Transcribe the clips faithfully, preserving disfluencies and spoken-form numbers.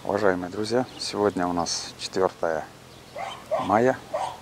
Уважаемые друзья, сегодня у нас четвёртое мая,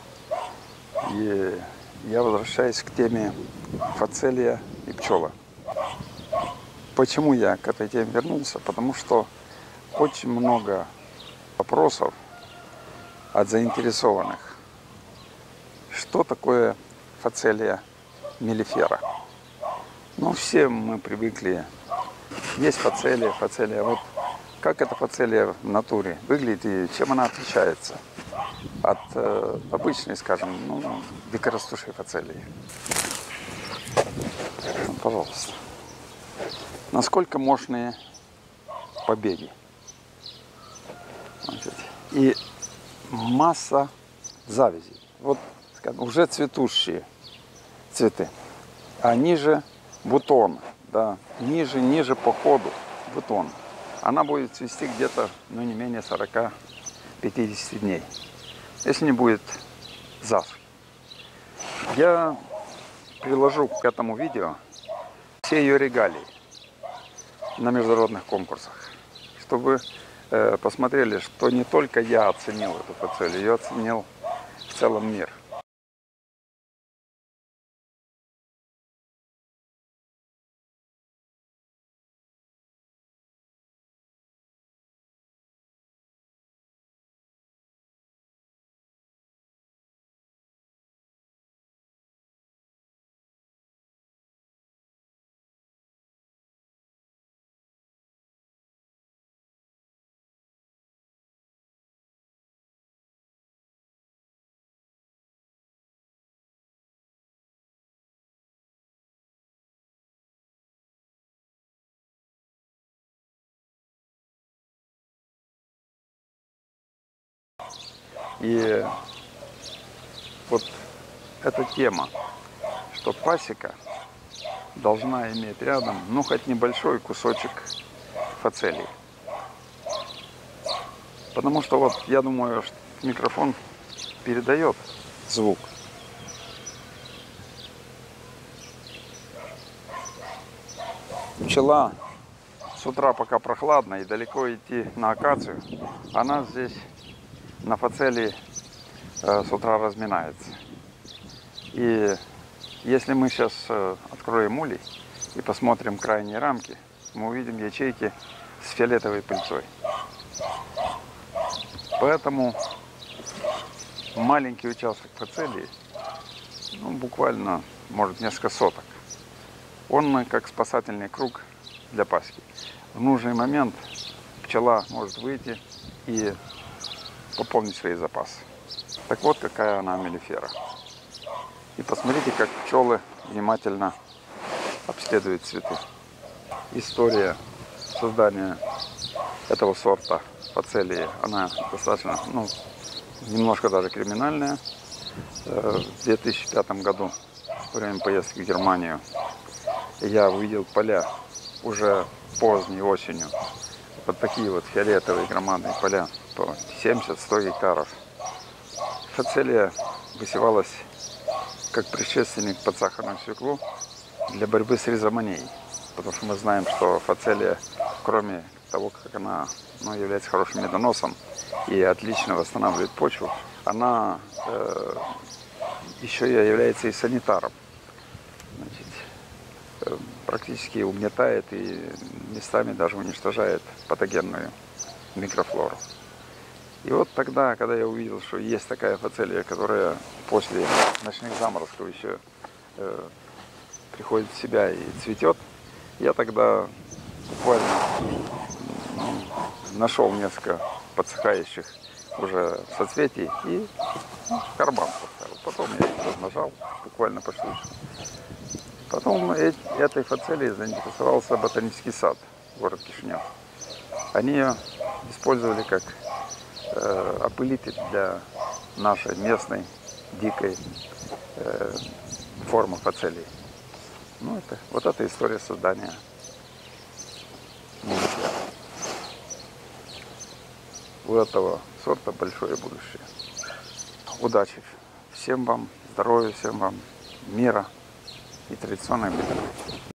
и я возвращаюсь к теме фацелия и пчелы. Почему я к этой теме вернулся? Потому что очень много вопросов от заинтересованных. Что такое фацелия мелифера? Ну, все мы привыкли. Есть фацелия, фацелия. Вот как эта фацелия в натуре выглядит и чем она отличается от э, обычной, скажем, ну, дикорастущей фацелии? Пожалуйста. Насколько мощные побеги. Значит, и масса завязей. Вот, скажем, уже цветущие цветы. А ниже бутон, да, ниже, ниже по ходу бутон. Она будет цвести где-то, ну, не менее сорока-пятидесяти дней, если не будет засухи. Я приложу к этому видео все ее регалии на международных конкурсах, чтобы э, посмотрели, что не только я оценил эту фацелию, ее оценил в целом мир. И вот эта тема, что пасека должна иметь рядом, ну, хоть небольшой кусочек фацелии. Потому что вот я думаю, что микрофон передает звук. Пчела с утра, пока прохладно и далеко идти на акацию, она здесь на фацелии э, с утра разминается. И если мы сейчас э, откроем улей и посмотрим крайние рамки, мы увидим ячейки с фиолетовой пыльцой. Поэтому маленький участок фацелии, ну, буквально, может, несколько соток, он как спасательный круг для пасеки. В нужный момент пчела может выйти и пополнить свои запасы. Так вот, какая она мелифера. И посмотрите, как пчелы внимательно обследуют цветы. История создания этого сорта фацелии, она достаточно, ну, немножко даже криминальная. В две тысячи пятом году, во время поездки в Германию, я увидел поля уже поздней осенью. Вот такие вот фиолетовые громадные поля, по семьдесят-сто гектаров. Фацелия высевалась как предшественник под сахарную свеклу для борьбы с ризоманией. Потому что мы знаем, что фацелия, кроме того, как она, ну, является хорошим медоносом и отлично восстанавливает почву, она э, еще и является и санитаром. Значит, э, практически угнетает и местами даже уничтожает патогенную микрофлору. И вот тогда, когда я увидел, что есть такая фацелия, которая после ночных заморозков еще э, приходит в себя и цветет, я тогда буквально ну, нашел несколько подсыхающих уже соцветий и ну, в карман поставил. Потом я их размножал буквально поштучно. Потом этой фацелией заинтересовался ботанический сад, город Кишинев. Они ее использовали как э, опылитель для нашей местной дикой э, формы фацелии. Ну, это, вот эта история создания мелифера. У этого сорта большое будущее. Удачи всем вам, здоровья всем вам, мира и традиционной бытовой.